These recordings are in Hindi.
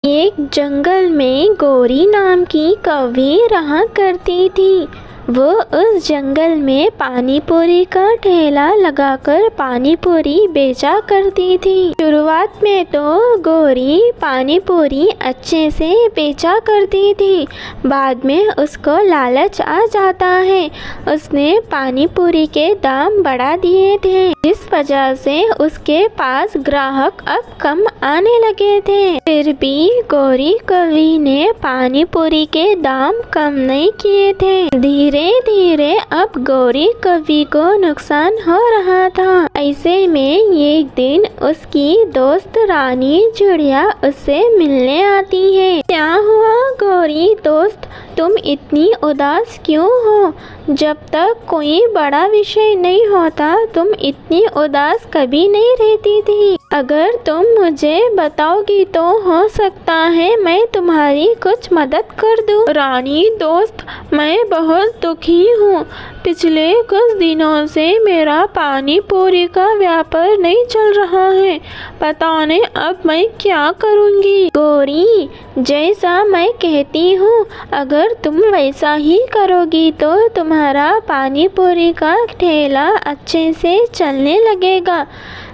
एक जंगल में गौरी नाम की कौवी रहा करती थी। वो उस जंगल में पानी पूरी का ठेला लगाकर पानी पूरी बेचा करती थी। शुरुआत में तो गौरी पानी पूरी अच्छे से बेचा करती थी, बाद में उसको लालच आ जाता है। उसने पानी पूरी के दाम बढ़ा दिए थे, जिस वजह से उसके पास ग्राहक अब कम आने लगे थे। फिर भी गौरी कौवी ने पानी पूरी के दाम कम नहीं किए थे। धीरे धीरे अब गौरी कौवी को नुकसान हो रहा था। ऐसे में एक दिन उसकी दोस्त रानी चिड़िया उससे मिलने आती है। क्या हुआ गौरी दोस्त, तुम इतनी उदास क्यों हो? जब तक कोई बड़ा विषय नहीं होता तुम इतनी उदास कभी नहीं रहती थी। अगर तुम मुझे बताओगी तो हो सकता है मैं तुम्हारी कुछ मदद कर दूं। रानी दोस्त, मैं बहुत दुखी हूँ। पिछले कुछ दिनों से मेरा पानी पूरी का व्यापार नहीं चल रहा है। पता नहीं अब मैं क्या करूँगी। गौरी, जैसा मैं कहती हूँ अगर तुम वैसा ही करोगी तो तुम्हारा पानी पूरी का ठेला अच्छे से चलने लगेगा,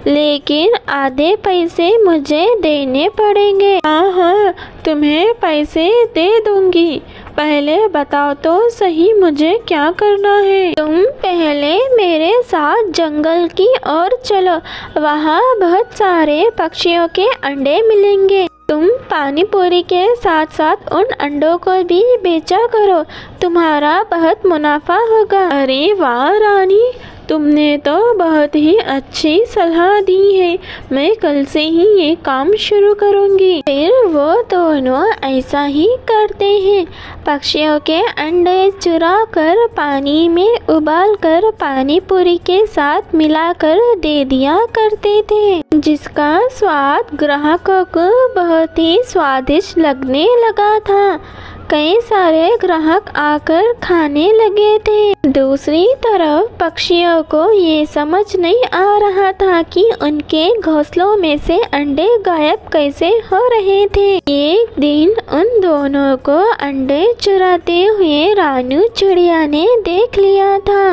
लेकिन आधे पैसे मुझे देने पड़ेंगे। हाँ, तुम्हें पैसे दे दूंगी। पहले बताओ तो सही मुझे क्या करना है। तुम पहले मेरे साथ जंगल की ओर चलो, वहाँ बहुत सारे पक्षियों के अंडे मिलेंगे। तुम पानी पूरी के साथ साथ उन अंडों को भी बेचा करो, तुम्हारा बहुत मुनाफा होगा। अरे वाह रानी, तुमने तो बहुत ही अच्छी सलाह दी है। मैं कल से ही ये काम शुरू करूँगी। फिर वो दोनों ऐसा ही करते हैं। पक्षियों के अंडे चुरा कर पानी में उबाल कर पानी पूरी के साथ मिलाकर दे दिया करते थे, जिसका स्वाद ग्राहकों को बहुत ही स्वादिष्ट लगने लगा था। कई सारे ग्राहक आकर खाने लगे थे। दूसरी तरफ पक्षियों को ये समझ नहीं आ रहा था कि उनके घोंसलों में से अंडे गायब कैसे हो रहे थे। एक दिन उन दोनों को अंडे चुराते हुए रानी चिड़िया ने देख लिया था।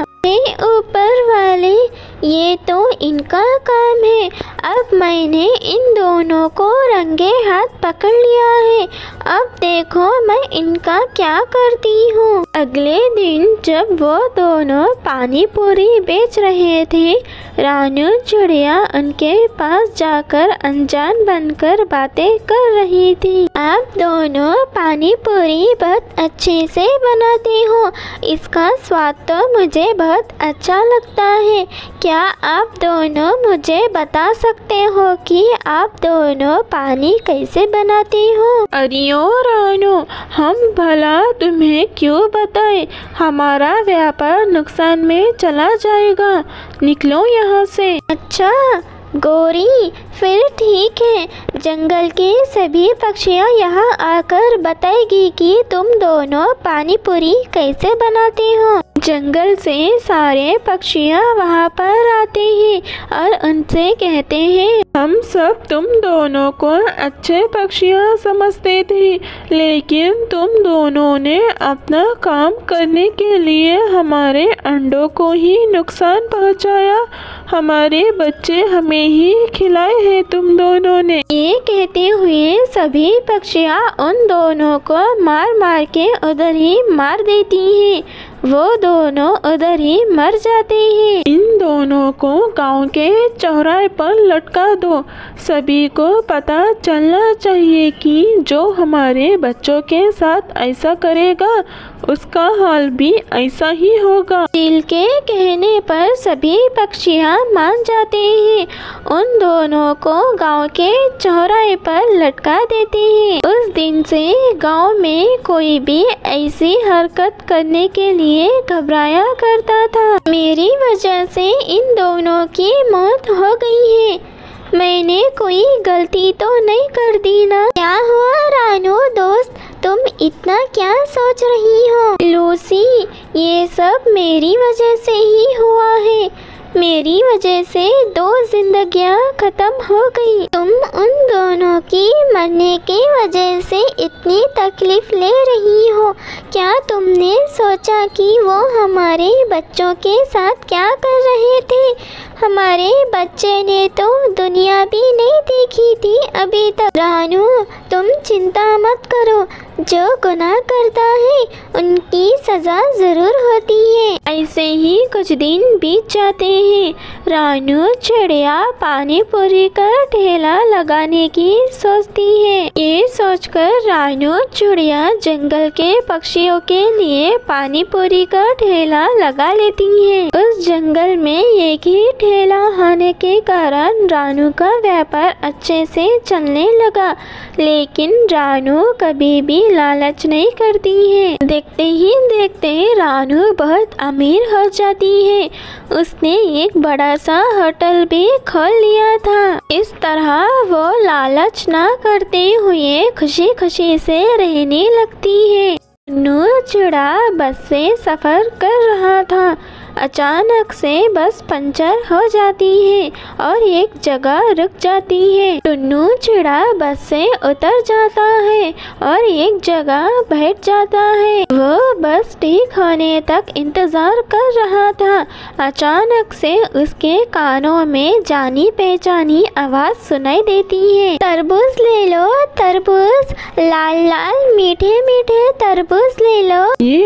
ऊपर वाले, ये तो इनका काम है। अब मैंने इन दोनों को रंगे हाथ पकड़ लिया है। अब देखो मैं इनका क्या करती हूँ। अगले दिन जब वो दोनों पानी पूरी बेच रहे थे, रानी चिड़िया उनके पास जाकर अनजान बनकर बातें कर रही थी। आप दोनों पानी पूरी बहुत अच्छे से बनाते हो, इसका स्वाद तो मुझे बहुत अच्छा लगता है। क्या आप दोनों मुझे बता सकते हो कि आप दोनों पानी कैसे बनाते हो? अरे ओ रानो, हम भला तुम्हें क्यों बताएं? हमारा व्यापार नुकसान में चला जाएगा, निकलो यहाँ से। अच्छा गौरी, फिर ठीक है, जंगल के सभी पक्षियाँ यहाँ आकर बताएगी कि तुम दोनों पानी पूरी कैसे बनाते हो। जंगल से सारे पक्षियाँ वहाँ पर आते हैं और उनसे कहते हैं, हम सब तुम दोनों को अच्छे पक्षियाँ समझते थे, लेकिन तुम दोनों ने अपना काम करने के लिए हमारे अंडों को ही नुकसान पहुँचाया। हमारे बच्चे हमें ही खिलाए हैं तुम दोनों ने। ये कहते हुए सभी पक्षियाँ उन दोनों को मार मार के उधर ही मार देती हैं। वो दोनों उधर ही मर जाते हैं। इन दोनों को गांव के चौराहे पर लटका दो। सभी को पता चलना चाहिए कि जो हमारे बच्चों के साथ ऐसा करेगा उसका हाल भी ऐसा ही होगा। दिल के कहने पर सभी पक्षियाँ मान जाते हैं। उन दोनों को गांव के चौराहे पर लटका देते हैं। उस दिन से गांव में कोई भी ऐसी हरकत करने के लिए घबराया करता था। मेरी वजह से इन दोनों की मौत हो गई है। मैंने कोई गलती तो नहीं कर दी ना? क्या हुआ रानू दोस्त, तुम इतना क्या सोच रही हो? लूसी, ये सब मेरी वजह से ही हुआ है। मेरी वजह से 2 जिंदगियां खत्म हो गई। तुम उन दोनों की मरने की वजह से इतनी तकलीफ ले रही हो। क्या तुमने सोचा कि वो हमारे बच्चों के साथ क्या कर रहे थे? हमारे बच्चे ने तो दुनिया भी नहीं देखी थी अभी तक। रानू, तुम चिंता मत करो, जो गुनाह करता है उनकी सज़ा ज़रूर होती है। ऐसे ही कुछ दिन बीत जाते हैं। रानू चिड़िया पानी पूरी का ठेला लगाने की सोचती है। ये सोचकर रानू चिड़िया जंगल के पक्षियों के लिए पानी पूरी का ठेला लगा लेती है। उस जंगल में एक ही ठेला होने के कारण रानू का व्यापार अच्छे से चलने लगा। लेकिन रानू कभी भी लालच नहीं करती है। देखते ही देखते रानू बहुत अमीर हो जाती है। उसने एक बड़ा सा होटल भी खोल लिया था। इस तरह वो लालच ना करते हुए खुशी खुशी से रहने लगती है। टुन्नू चिड़ा बस से सफ़र कर रहा था। अचानक से बस पंचर हो जाती है और एक जगह रुक जाती है। टुन्नू चिड़ा बस से उतर जाता है और एक जगह बैठ जाता है। वो बस ठीक होने तक इंतजार कर रहा था। अचानक से उसके कानों में जानी पहचानी आवाज सुनाई देती है। तरबूज ले लो, तरबूज, लाल लाल मीठे मीठे तरबूज ले लो।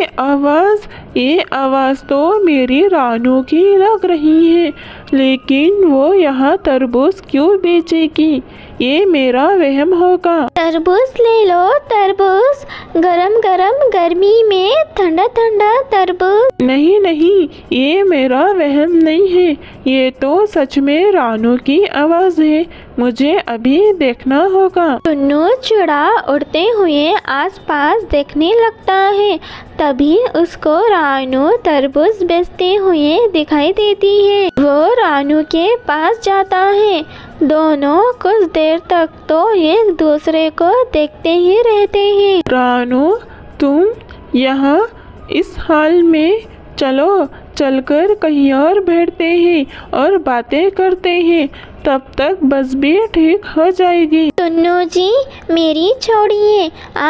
ये आवाज़ तो मेरी रानू की लग रही है, लेकिन वो यहाँ तरबूज क्यों बेचेगी? ये मेरा वहम होगा। तरबूज ले लो, तरबूज, गरम गरम गर्मी में ठंडा ठंडा तरबूज। नहीं नहीं, ये मेरा वहम नहीं है, ये तो सच में रानू की आवाज़ है। मुझे अभी देखना होगा। टुन्नू चिड़ा उड़ते हुए आसपास देखने लगता है। तभी उसको रानू तरबूज बेचते हुए दिखाई देती है। वो रानू के पास जाता है। दोनों कुछ देर तक तो एक दूसरे को देखते ही रहते हैं। रानू, तुम यहाँ इस हाल में? चलो चलकर कहीं और बैठते हैं और बातें करते हैं, तब तक बस भी ठीक हो जाएगी। टुन्नू जी, मेरी छोड़िए।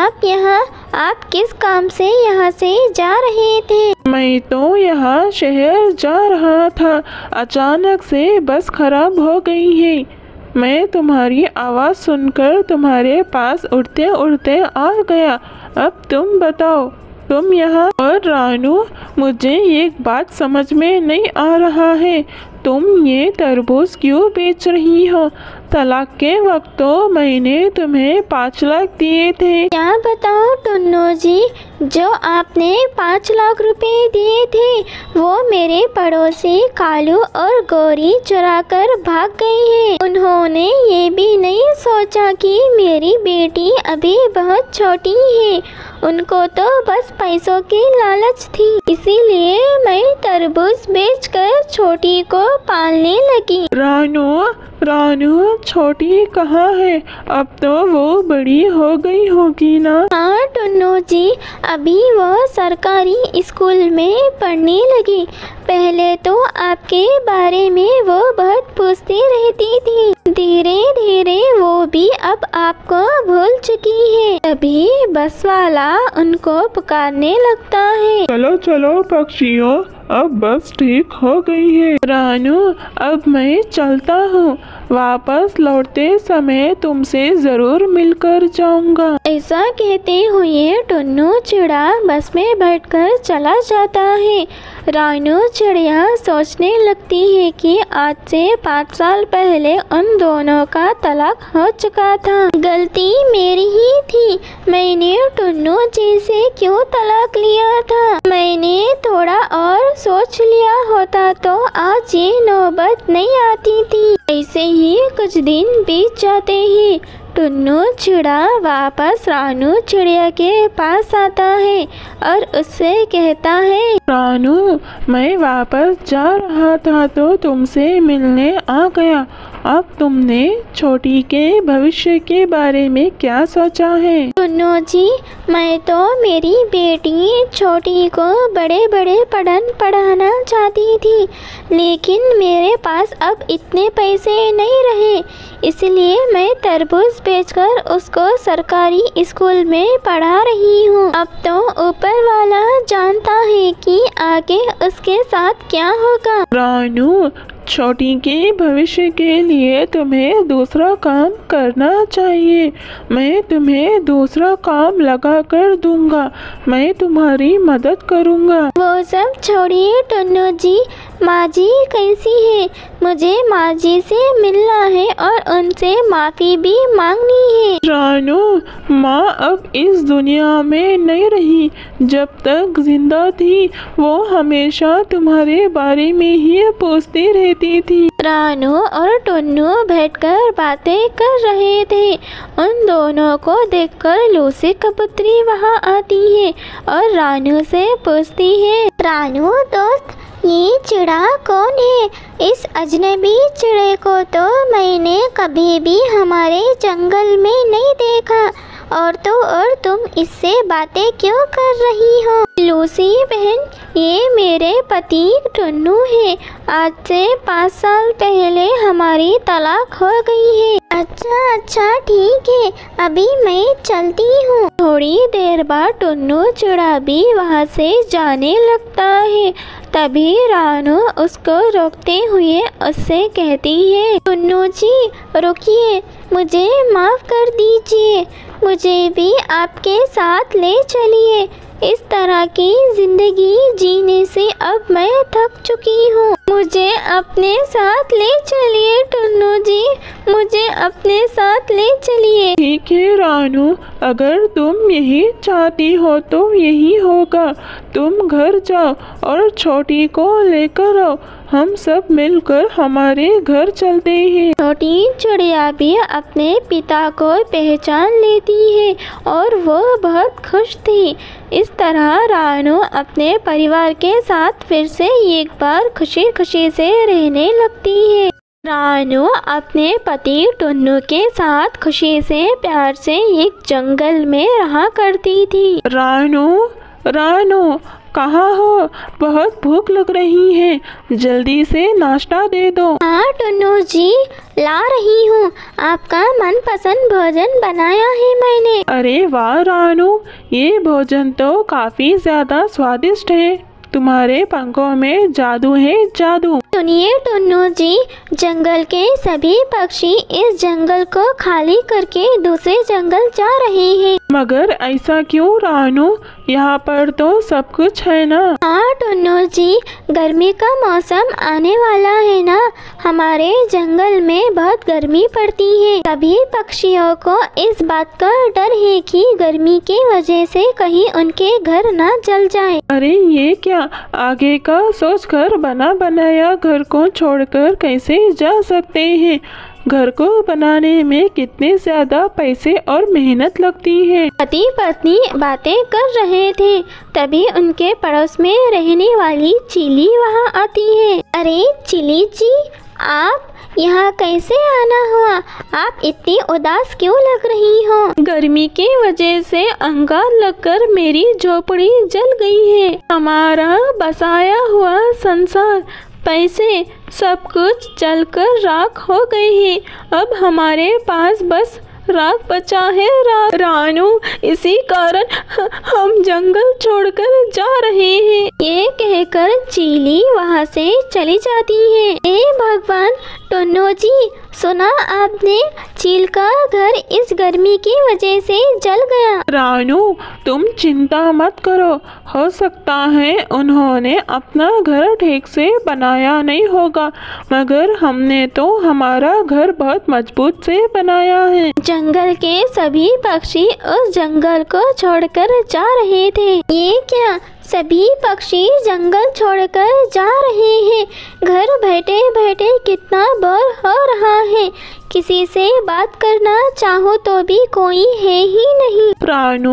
आप किस काम से यहाँ से जा रहे थे? मैं तो यहाँ शहर जा रहा था। अचानक से बस खराब हो गई है। मैं तुम्हारी आवाज़ सुनकर तुम्हारे पास उड़ते उड़ते आ गया। अब तुम बताओ, तुम यहाँ? और रानू, मुझे एक बात समझ में नहीं आ रहा है, तुम ये तरबूज क्यों बेच रही हो? तलाक के वक्त तो मैंने तुम्हें 5 लाख दिए थे। क्या बताओ टुन्नू जी, जो आपने 5 लाख रुपए दिए थे वो मेरे पड़ोसी कालू और गौरी चुरा कर भाग गई है। उन्होंने ये भी नहीं सोचा कि मेरी बेटी अभी बहुत छोटी है। उनको तो बस पैसों की लालच थी, इसीलिए मैं तरबूज बेचकर छोटी को पालने लगी। रानू छोटी कहाँ है? अब तो वो बड़ी हो गई होगी ना? हाँ टुन्नू जी, अभी वो सरकारी स्कूल में पढ़ने लगी। पहले तो आपके बारे में वो बहुत पूछती रहती थी। धीरे धीरे वो भी अब आपको भूल चुकी है। तभी बस वाला उनको पुकारने लगता है। चलो चलो पक्षियों, अब बस ठीक हो गई है। रानू, अब मैं चलता हूँ। वापस लौटते समय तुमसे ज़रूर मिलकर जाऊंगा। ऐसा कहते हुए टुन्नू चिड़ा बस में बैठकर चला जाता है। रानू चिड़िया सोचने लगती है कि आज से 5 साल पहले उन दोनों का तलाक हो चुका था। गलती मेरी ही थी। मैंने टुन्नू जी से क्यों तलाक लिया था? मैंने थोड़ा और सोच लिया होता तो आज ये नौबत नहीं आती थी। ऐसे ही कुछ दिन बीत जाते हैं। टुन्नू चिड़ा वापस रानू चिड़िया के पास आता है और उससे कहता है, रानू, मैं वापस जा रहा था तो तुमसे मिलने आ गया। अब तुमने छोटी के भविष्य के बारे में क्या सोचा है? टुन्नू जी, मैं तो मेरी बेटी छोटी को बड़े बड़े पढ़ाना चाहती थी, लेकिन मेरे पास अब इतने पैसे नहीं रहे, इसलिए मैं तरबूज बेचकर उसको सरकारी स्कूल में पढ़ा रही हूँ। अब तो ऊपर वाला जानता है कि आगे उसके साथ क्या होगा। रानू, छोटी के भविष्य के लिए तुम्हें दूसरा काम करना चाहिए। मैं तुम्हें दूसरा काम लगा कर दूंगा। मैं तुम्हारी मदद करूंगा। वो सब छोड़िए टुन्नू जी, माँ जी कैसी है? मुझे माँ जी से मिलना है और उनसे माफ़ी भी मांगनी है। रानू, माँ अब इस दुनिया में नहीं रही। जब तक जिंदा थी वो हमेशा तुम्हारे बारे में ही पूछती रहती थी। रानू और टुन्नू बैठकर बातें कर रहे थे। उन दोनों को देखकर लूसी कबूतरी वहाँ आती है और रानू से पूछती है, रानू दोस्त, ये चिड़ा कौन है? इस अजनबी चिड़े को तो मैंने कभी भी हमारे जंगल में नहीं देखा, और तो और तुम इससे बातें क्यों कर रही हो? लूसी बहन, ये मेरे पति टुन्नू है। आज से 5 साल पहले हमारी तलाक हो गई है। अच्छा ठीक है, अभी मैं चलती हूँ। थोड़ी देर बाद टुन्नू चिड़ा भी वहाँ से जाने लगता है। तभी रानू उसको रोकते हुए उससे कहती है, टुन्नू जी रुकिए, मुझे माफ़ कर दीजिए, मुझे भी आपके साथ ले चलिए। इस तरह की ज़िंदगी जीने से अब मैं थक चुकी हूँ। मुझे अपने साथ ले चलिए टुन्नू जी, मुझे अपने साथ ले चलिए। ठीक है रानू, अगर तुम यही चाहती हो तो यही होगा। तुम घर जाओ और छोटी को लेकर आओ। हम सब मिलकर हमारे घर चलते हैं। छोटी चिड़िया भी अपने पिता को पहचान लेती है और वो बहुत खुश थी। इस तरह रानू अपने परिवार के साथ फिर से एक बार खुशी खुशी से रहने लगती है। रानू अपने पति टुन्नू के साथ खुशी से प्यार से एक जंगल में रहा करती थी। रानू कहाँ हो? बहुत भूख लग रही है, जल्दी से नाश्ता दे दो। हाँ टुन्नू जी, ला रही हूँ। आपका मनपसंद भोजन बनाया है मैंने। अरे वाह रानू, ये भोजन तो काफ़ी ज़्यादा स्वादिष्ट है। तुम्हारे पंखों में जादू है, जादू। सुनिए टुन्नू जी, जंगल के सभी पक्षी इस जंगल को खाली करके दूसरे जंगल जा रहे हैं। मगर ऐसा क्यों रानू? यहाँ पर तो सब कुछ है ना। हाँ टुन्नू जी, गर्मी का मौसम आने वाला है ना। हमारे जंगल में बहुत गर्मी पड़ती है। सभी पक्षियों को इस बात का डर है कि गर्मी की वजह से कहीं उनके घर ना जल जाए। अरे ये क्या, आगे का सोचकर बना बनाया घर को छोड़कर कैसे जा सकते हैं? घर को बनाने में कितने ज्यादा पैसे और मेहनत लगती है। पति पत्नी बातें कर रहे थे, तभी उनके पड़ोस में रहने वाली चिली वहाँ आती है। अरे चिली जी, आप यहाँ कैसे आना हुआ? आप इतनी उदास क्यों लग रही हो? गर्मी की वजह से अंगार लगकर मेरी झोपड़ी जल गई है। हमारा बसाया हुआ संसार, पैसे, सब कुछ जलकर राख हो गए हैं। अब हमारे पास बस राख बचा है। रानू, इसी कारण हम जंगल छोड़कर जा रहे हैं। ये कहकर चीली वहाँ से चली जाती है। ए भगवान, टुन्नू जी सुना आपने? चील का घर इस गर्मी की वजह से जल गया। रानू, तुम चिंता मत करो। हो सकता है उन्होंने अपना घर ठीक से बनाया नहीं होगा, मगर हमने तो हमारा घर बहुत मजबूत से बनाया है। जंगल के सभी पक्षी उस जंगल को छोड़कर जा रहे थे। ये क्या, सभी पक्षी जंगल छोड़कर जा रहे हैं? घर बैठे बैठे कितना बोर हो रहा है। किसी से बात करना चाहो तो भी कोई है ही नहीं। रानू,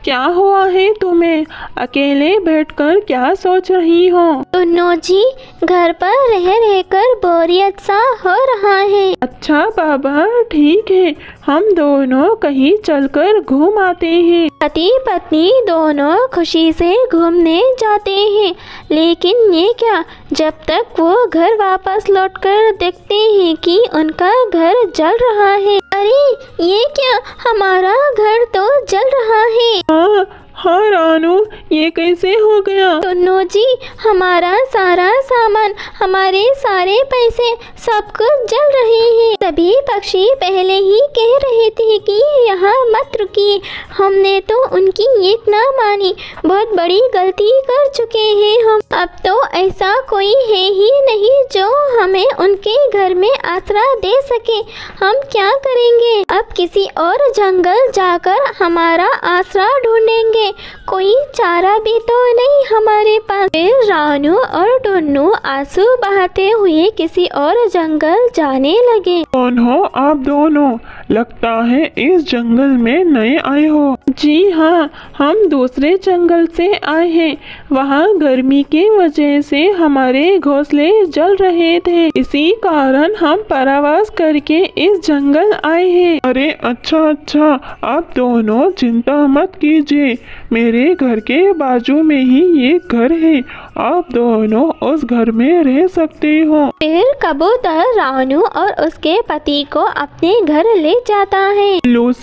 क्या हुआ है तुम्हें? अकेले बैठकर क्या सोच रही हो? टुन्नू जी, घर पर रह रहकर बोरियत सा हो रहा है। अच्छा बाबा, ठीक है, हम दोनों कहीं चलकर घूम आते हैं। पति पत्नी दोनों खुशी से घूमने जाते हैं, लेकिन ये क्या, जब तक वो घर वापस लौटकर देखते हैं कि उनका घर जल रहा है। अरे ये क्या, हमारा घर तो जल रहा है। हाँ रानू, ये कैसे हो गया? टुन्नू जी, हमारा सारा सामान, हमारे सारे पैसे, सब कुछ जल रहे हैं। सभी पक्षी पहले ही कह रहे थे कि यहाँ मत रुकिए, हमने तो उनकी एक ना मानी, बहुत बड़ी गलती कर चुके हैं हम। अब तो ऐसा कोई है ही नहीं जो हमें उनके घर में आसरा दे सके। हम क्या करेंगे? अब किसी और जंगल जाकर हमारा आसरा ढूंढेंगे, कोई चारा भी तो नहीं हमारे पास। फिर रानू और टुन्नू आंसू बहाते हुए किसी और जंगल जाने लगे। कौन हो आप दोनों? लगता है इस जंगल में नए आए हो। जी हाँ, हम दूसरे जंगल से आए हैं। वहाँ गर्मी की वजह से हमारे घोंसले जल रहे थे, इसी कारण हम परावास करके इस जंगल आए हैं। अरे अच्छा, आप दोनों चिंता मत कीजिए, मेरे घर के बाजू में ही ये घर है, आप दोनों उस घर में रह सकते हो। फिर कबूतर रानू और उसके पति को अपने घर ले जाता है।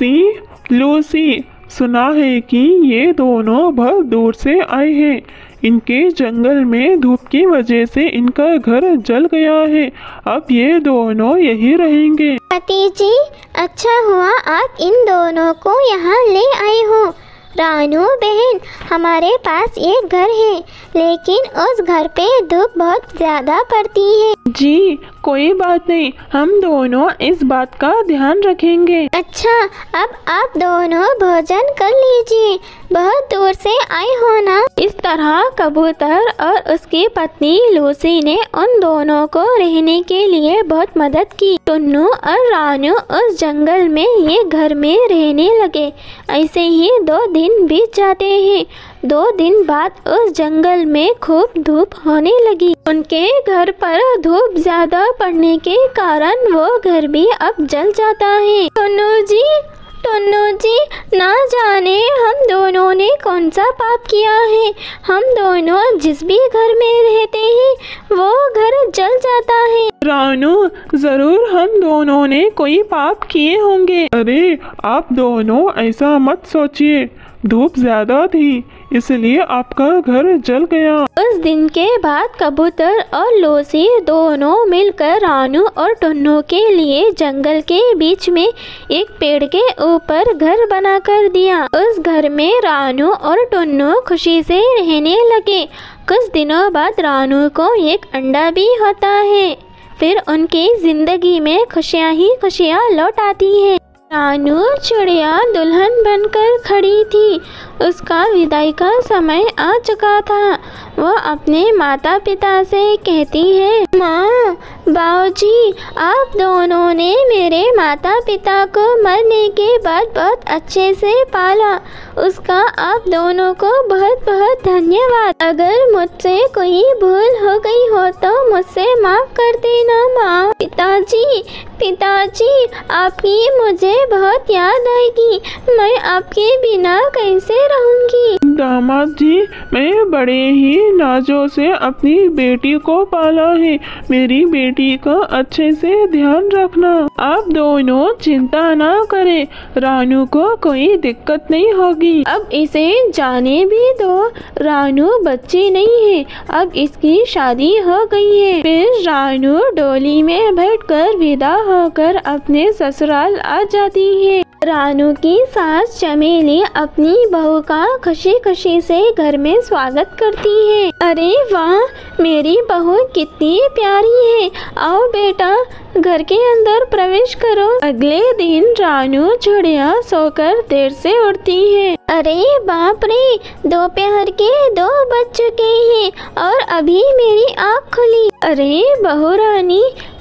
लूसी, सुना है कि ये दोनों बहुत दूर से आए हैं। इनके जंगल में धूप की वजह से इनका घर जल गया है, अब ये दोनों यही रहेंगे। पति जी, अच्छा हुआ आप इन दोनों को यहाँ ले आए हो। रानू बहन, हमारे पास एक घर है, लेकिन उस घर पे धूप बहुत ज्यादा पड़ती है। जी कोई बात नहीं, हम दोनों इस बात का ध्यान रखेंगे। अच्छा, अब आप दोनों भोजन कर लीजिए, बहुत दूर से आए हो ना। इस तरह कबूतर और उसकी पत्नी लूसी ने उन दोनों को रहने के लिए बहुत मदद की। टुन्नू और रानू उस जंगल में ये घर में रहने लगे। ऐसे ही 2 दिन बीत जाते हैं। 2 दिन बाद उस जंगल में खूब धूप होने लगी। उनके घर पर धूप ज्यादा पड़ने के कारण वो घर भी अब जल जाता है। टुन्नू जी, ना जाने हम दोनों ने कौन सा पाप किया है। हम दोनों जिस भी घर में रहते हैं वो घर जल जाता है। रानू, जरूर हम दोनों ने कोई पाप किए होंगे। अरे आप दोनों ऐसा मत सोचिए, धूप ज्यादा थी इसलिए आपका घर जल गया। उस दिन के बाद कबूतर और लूसी दोनों मिलकर रानू और टुन्नू के लिए जंगल के बीच में एक पेड़ के ऊपर घर बना कर दिया। उस घर में रानू और टुन्नू खुशी से रहने लगे। कुछ दिनों बाद रानू को एक अंडा भी होता है। फिर उनकी जिंदगी में खुशियाँ ही खुशियाँ लौट आती हैं। रानू चिड़िया दुल्हन बनकर खड़ी थी। उसका विदाई का समय आ चुका था। वह अपने माता पिता से कहती है, माँ, बाबूजी, आप दोनों ने मेरे माता पिता को मरने के बाद बहुत अच्छे से पाला। उसका आप दोनों को बहुत बहुत धन्यवाद। अगर मुझसे कोई भूल हो गई हो तो मुझसे माफ़ कर देना माँ। पिताजी, आपकी मुझे बहुत याद आएगी। मैं आपके बिना कैसे रहूंगी। दामाद जी, मैं बड़े ही नाजों से अपनी बेटी को पाला है, मेरी बेटी का अच्छे से ध्यान रखना। आप दोनों चिंता ना करें, रानू को कोई दिक्कत नहीं होगी। अब इसे जाने भी दो, रानू बच्ची नहीं है, अब इसकी शादी हो गई है। फिर रानू डोली में बैठकर विदा होकर अपने ससुराल आ जाती है। रानू की सास चमेली अपनी बहू का खुशी खुशी से घर में स्वागत करती है। अरे वाह, मेरी बहू कितनी प्यारी है, आओ बेटा घर के अंदर प्रवेश करो। अगले दिन रानू चिड़िया सोकर देर से उठती है। अरे बाप रे, दोपहर के 2 बज चुके हैं और अभी मेरी आँख खुली। अरे बहू रानी,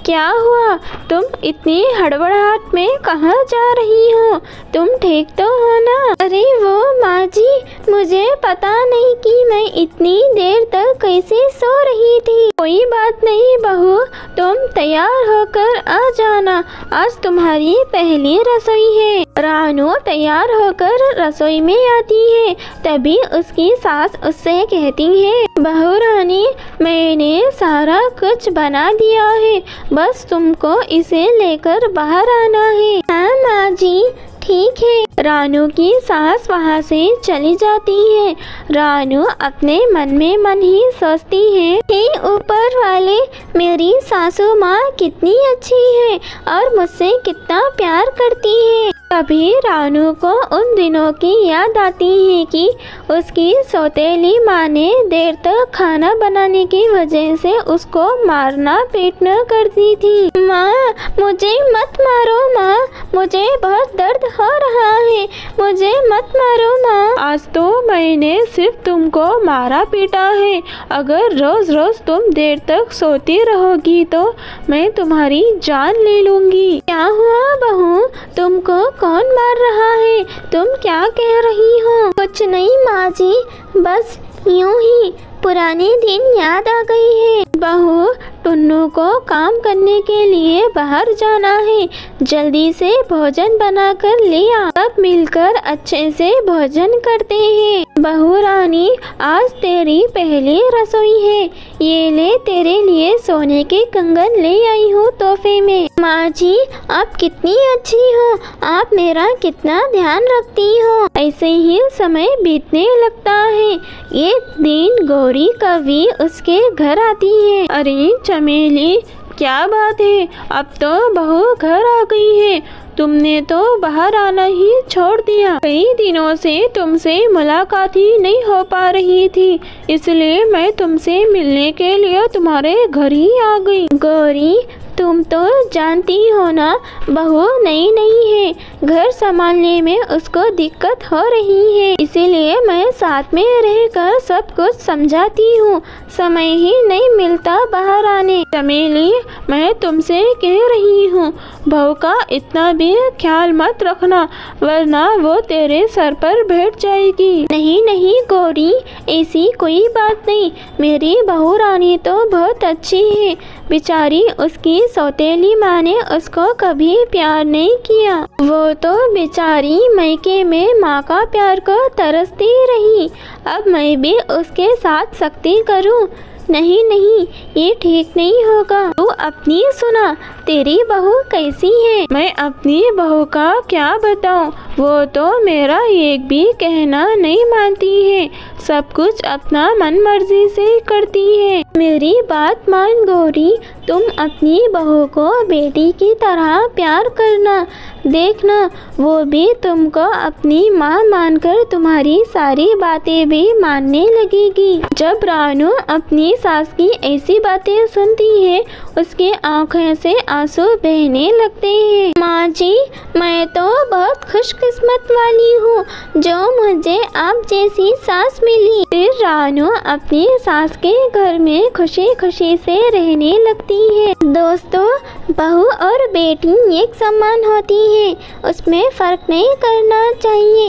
क्या हुआ? तुम इतनी हड़बड़ाहट में कहाँ जा रही हो? तुम ठीक तो हो ना? अरे वो माँ जी, मुझे पता नहीं कि मैं इतनी देर तक कैसे सो रही थी। कोई बात नहीं बहू, तुम तैयार होकर आ जाना, आज तुम्हारी पहली रसोई है। रानू तैयार होकर रसोई में आती है, तभी उसकी सास उससे कहती है, बहू रानी, मैंने सारा कुछ बना दिया है, बस तुमको इसे लेकर बाहर आना है। हाँ माँ जी, ठीक है। रानू की सास वहाँ से चली जाती है। रानू अपने मन में मन ही सोचती है, हे ऊपर वाले, मेरी सासू माँ कितनी अच्छी है और मुझसे कितना प्यार करती है। तभी रानू को उन दिनों की याद आती है कि उसकी सौतेली माँ ने देर तक खाना बनाने की वजह से उसको मारना पीटना करती थी। माँ, मुझे मत मारो माँ, मुझे बहुत दर्द हो रहा है, मुझे मत मारो माँ। आज तो मैंने सिर्फ तुमको मारा पीटा है, अगर रोज रोज तुम देर तक सोती रहोगी तो मैं तुम्हारी जान ले लूंगी। क्या हुआ बहू, तुमको कौन मार रहा है? तुम क्या कह रही हो? कुछ नहीं माँ जी, बस यूं ही पुराने दिन याद आ गई है। बहू, टुन्नू को काम करने के लिए बाहर जाना है, जल्दी से भोजन बनाकर ले आ, सब मिलकर अच्छे से भोजन करते हैं। बहू रानी, आज तेरी पहली रसोई है, ये ले तेरे लिए सोने के कंगन ले आई हूँ तोहफे में। माँ जी, आप कितनी अच्छी हो, आप मेरा कितना ध्यान रखती हो। ऐसे ही समय बीतने लगता है। एक दिन गौरी कभी उसके घर आती है। अरे चमेली, क्या बात है, अब तो बहू घर आ गई है, तुमने तो बाहर आना ही छोड़ दिया। कई दिनों से तुमसे मुलाकात ही नहीं हो पा रही थी, इसलिए मैं तुमसे मिलने के लिए तुम्हारे घर ही आ गई। गौरी, तुम तो जानती हो ना, बहू नई नहीं है, घर संभालने में उसको दिक्कत हो रही है, इसीलिए मैं साथ में रहकर सब कुछ समझाती हूँ, समय ही नहीं मिलता बाहर आने। चमेली, मैं तुमसे कह रही हूँ, बहू का इतना भी ख्याल मत रखना, वरना वो तेरे सर पर बैठ जाएगी। नहीं नहीं गौरी, ऐसी कोई बात नहीं, मेरी बहू रानी तो बहुत अच्छी है, बेचारी उसकी सौतेली माँ ने उसको कभी प्यार नहीं किया, वो तो बेचारी मायके में माँ का प्यार को तरसती रही। अब मैं भी उसके साथ सख्ती करूँ? नहीं नहीं, ये ठीक नहीं होगा। तू अपनी सुना, तेरी बहू कैसी है? मैं अपनी बहू का क्या बताऊं, वो तो मेरा एक भी कहना नहीं मानती है, सब कुछ अपना मन मर्जी से करती है। मेरी बात मान गौरी, तुम अपनी बहू को बेटी की तरह प्यार करना, देखना वो भी तुमको अपनी माँ मानकर तुम्हारी सारी बातें भी मानने लगेगी। जब रानू अपनी सास की ऐसी बातें सुनती है, उसके आंखों से आंसू बहने लगते हैं। माँ जी, मैं तो बहुत खुशकिस्मत वाली हूँ जो मुझे आप जैसी सास मिली। फिर रानू अपनी सास के घर में खुशी खुशी से रहने लगती है। दोस्तों, बहू और बेटी एक समान होती है, उसमें फर्क नहीं करना चाहिए।